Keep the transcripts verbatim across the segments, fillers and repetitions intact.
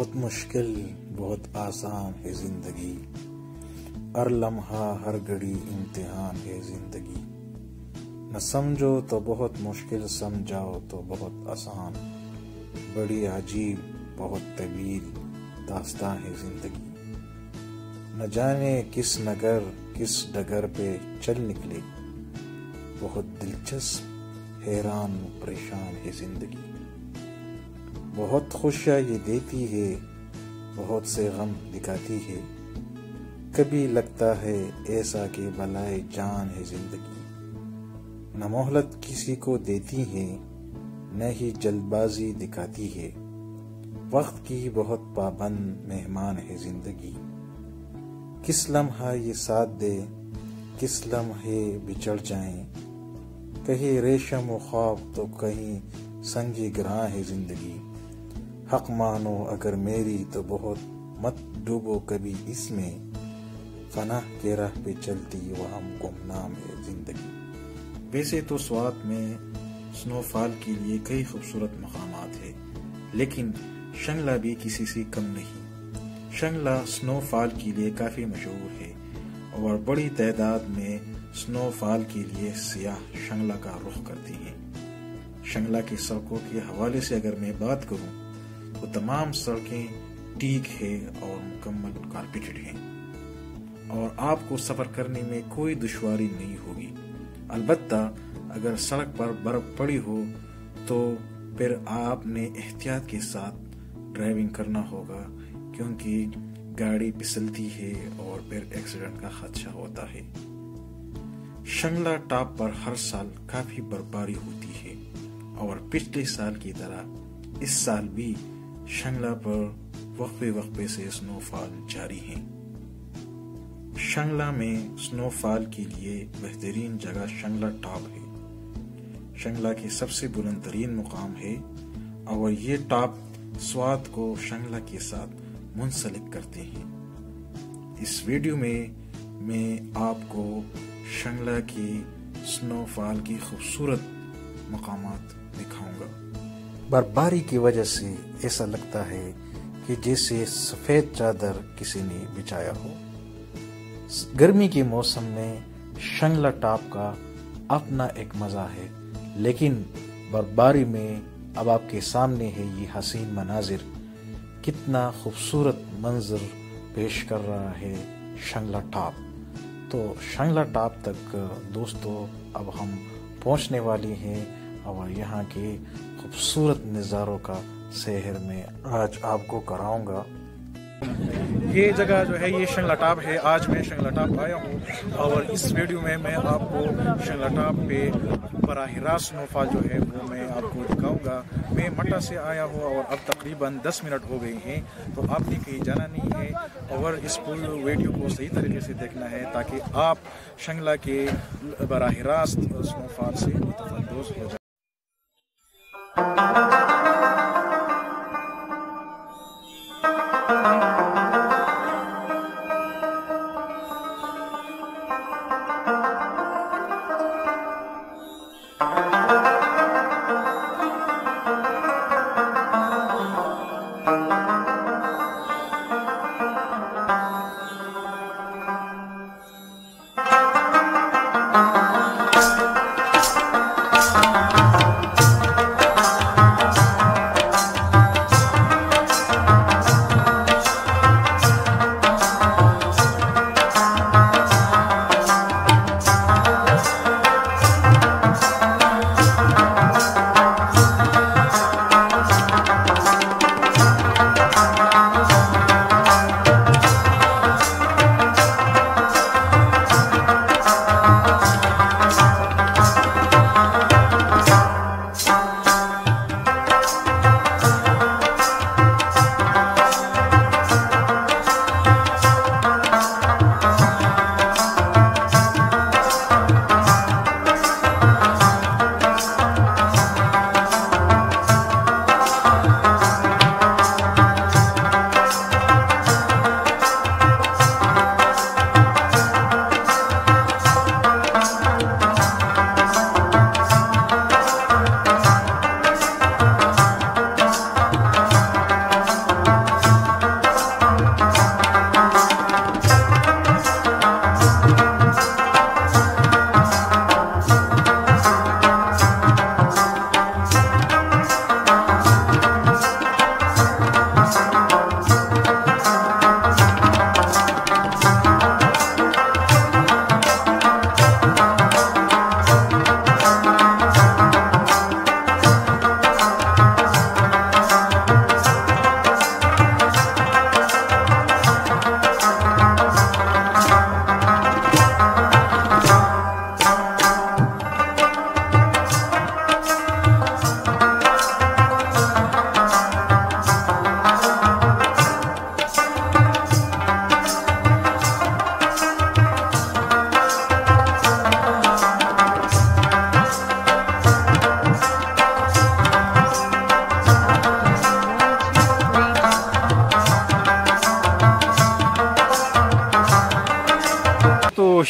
بہت مشکل بہت آسان ہے زندگی، ہر لمحہ ہر گھڑی امتحان ہے زندگی۔ نہ سمجھو تو بہت مشکل، سمجھاؤ تو بہت آسان، بڑی عجیب بہت طویل داستان ہے زندگی۔ نہ جانے کس نگر کس ڈگر پہ چل نکلے، بہت دلچسپ حیران پریشان ہے زندگی۔ بہت خوشیاں یہ دیتی ہے، بہت سے غم دکھاتی ہے، کبھی لگتا ہے ایسا کہ بلائے جان ہے زندگی۔ نہ مہلت کسی کو دیتی ہے، نہ ہی جلد بازی دکھاتی ہے، وقت کی بہت پابند مہمان ہے زندگی۔ کس لمحہ یہ ساتھ دے، کس لمحے بچڑ جائیں، کہیں ریشم و خواب تو کہیں سنگ گراں ہے زندگی۔ حق مانو اگر میری تو بہت مت ڈوبو کبھی اس میں، فنا کے راہ پہ چلتی وہ ہم گمنام ہے زندگی۔ ویسے تو سوات میں سنو فال کے لیے کئی خوبصورت مقامات ہیں، لیکن شنگلہ بھی کسی سے کم نہیں۔ شنگلہ سنو فال کے لیے کافی مشہور ہے اور بڑی تعداد میں سنو فال کے لیے سیاح شنگلہ کا رخ کرتے ہیں۔ شنگلہ کی سڑکوں کے حوالے سے اگر میں بات کروں تو تمام سڑکیں ٹیک ہے اور مکمل کارپیٹڈ ہیں، اور آپ کو سفر کرنے میں کوئی دشواری نہیں ہوگی۔ البتہ اگر سڑک پر برف پڑی ہو تو پھر آپ نے احتیاط کے ساتھ ڈرائیونگ کرنا ہوگا، کیونکہ گاڑی پھسلتی ہے اور پھر ایکسیڈنٹ کا خدشہ ہوتا ہے۔ شنگلہ ٹاپ پر ہر سال کافی برفباری ہوتی ہے، اور پچھلے سال کی طرح اس سال بھی شنگلہ پر وقفے وقفے سے سنو فال جاری ہیں۔ شنگلہ میں سنو فال کے لیے بہترین جگہ شنگلہ ٹاپ ہے۔ شنگلہ کے سب سے بلند ترین مقام ہے، اور یہ ٹاپ سوات کو شنگلہ کے ساتھ منسلک کرتے ہیں۔ اس ویڈیو میں میں آپ کو شنگلہ کی سنو فال کی خوبصورت مقامات دکھاؤں گا۔ برفباری کی وجہ سے ایسا لگتا ہے کہ جیسے سفید چادر کسی نے بچھایا ہو۔ گرمی کے موسم میں شنگلہ ٹاپ کا اپنا ایک مزہ ہے، لیکن برفباری میں اب آپ کے سامنے ہے یہ حسین مناظر۔ کتنا خوبصورت منظر پیش کر رہا ہے شنگلہ ٹاپ۔ تو شنگلہ ٹاپ تک دوستو اب ہم پہنچنے والے ہیں، اور یہاں کے خوبصورت نظاروں کا سیر میں آج آپ کو کراؤں گا۔ یہ جگہ جو ہے یہ شنگلہ ٹاپ ہے۔ آج میں شنگلہ ٹاپ آیا ہوں، اور اس ویڈیو میں میں آپ کو شنگلہ ٹاپ پہ براہ راست سنو فال جو ہے وہ میں آپ کو دکھاؤں گا۔ میں مٹا سے آیا ہوں اور اب تقریباً دس منٹ ہو گئے ہیں، تو آپ نے کہیں جانا نہیں ہے، اور اس پوری ویڈیو کو صحیح طریقے سے دیکھنا ہے تاکہ آپ شنگلہ کے براہ راست سنو فال سے لطف اندوز ہو جائیں۔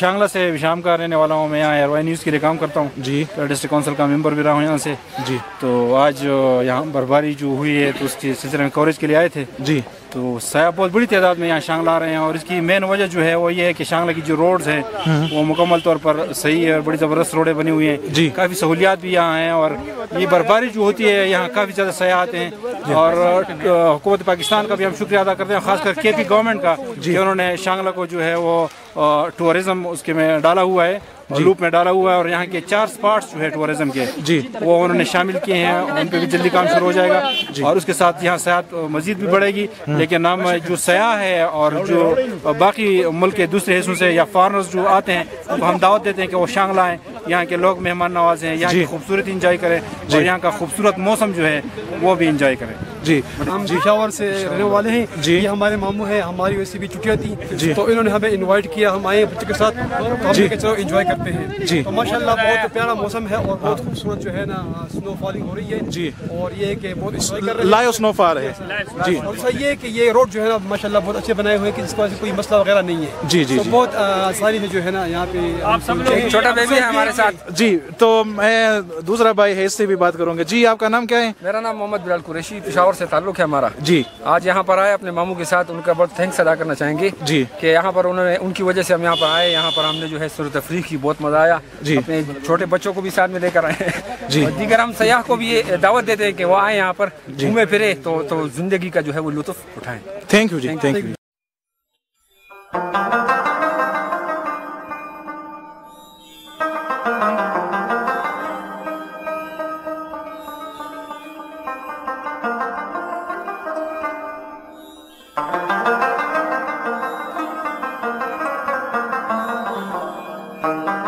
शांगला से विशाम का रहने वाला हूँ। मैं यहाँ एयरवाई न्यूज़ के लिए काम करता हूँ जी, डिस्ट्रिक्ट काउंसिल का मेंबर भी रहा हूँ यहाँ से जी। तो आज यहाँ बर्फबारी जो हुई है तो उसके सिलसिले में कवरेज के लिए आए थे जी। तो सयाह बहुत बड़ी तादाद में यहाँ शांगला आ रहे हैं और इसकी मेन वजह जो है वो ये है कि शांगला की जो रोड्स हैं वो मुकम्मल तौर पर सही है और बड़ी ज़बरदस्त रोडें बनी हुई हैं जी। काफ़ी सहूलियात भी यहाँ हैं और ये बर्फबारी जो होती है यहाँ काफ़ी ज़्यादा सयाह आते हैं और हुकूमत पाकिस्तान का भी हम शुक्रिया अदा करते हैं, खासकर के पी गवर्नमेंट का कि उन्होंने शांगला को जो है वो टूरिज़्म उसके में डाला हुआ है, लूप में डाला हुआ है और यहाँ के चार स्पॉट्स जो है टूरिज्म के जी वो उन्होंने शामिल किए हैं, उन पर भी जल्दी काम शुरू हो जाएगा और उसके साथ यहाँ सयाहत मजीद भी बढ़ेगी। लेकिन हम जो सयाह है और जो बाकी मुल्क के दूसरे हिस्सों से या फॉरनर्स जो आते हैं उनको हम दावत देते हैं कि वो शांगला आएँ, यहाँ के लोग मेहमान नवाज हैं, यहाँ की खूबसूरती इंजॉय करें और यहाँ का खूबसूरत मौसम जो है वो भी इंजॉय करें जी। हम पेशावर से रहने वाले हैं जी, ये हमारे मामू हैं, हमारी वैसे भी छुट्टियाँ थी जी, तो इन्होंने हमें इनवाइट किया, हम आए बच्चे के साथ तो हम के चलो एंजॉय करते हैं जी। तो माशाल्लाह बहुत प्यारा मौसम है और बहुत खूबसूरत जो है ना स्नो फॉलिंग हो रही है जी और ये कि बहुत एंजॉय कर रहे हैं, लाइव स्नो फॉल है जी। और सही है कि ये रोड जो है ना माशाल्लाह बहुत अच्छे बनाए हुए हैं कि इसका कोई मसला वगैरह नहीं है जी जी। तो बहुत आसानी से जो है ना यहाँ पे छोटा बेबी है हमारे साथ जी। तो मैं दूसरा भाई है इससे भी बात करूँगा जी। आपका नाम क्या है? मेरा नाम मोहम्मद बिलाल कुरैशी, पेशावर से ताल्लुक है हमारा जी। आज यहाँ पर आए अपने मामू के साथ, उनका बहुत थैंक्स अदा करना चाहेंगे जी कि यहाँ पर उन्होंने उनकी वजह से हम यहाँ पर आए, यहाँ पर हमने जो है सुर तफरीह की, बहुत मजा आया जी। अपने छोटे बच्चों को भी साथ में लेकर आए जी और दीगर हम सयाह को भी ये दावत देते हैं कि वो आए यहाँ पर घूमे फिरे तो तो जिंदगी का जो है वो लुत्फ उठाएं। थैंक यू जी, थैंक यू। Thank you.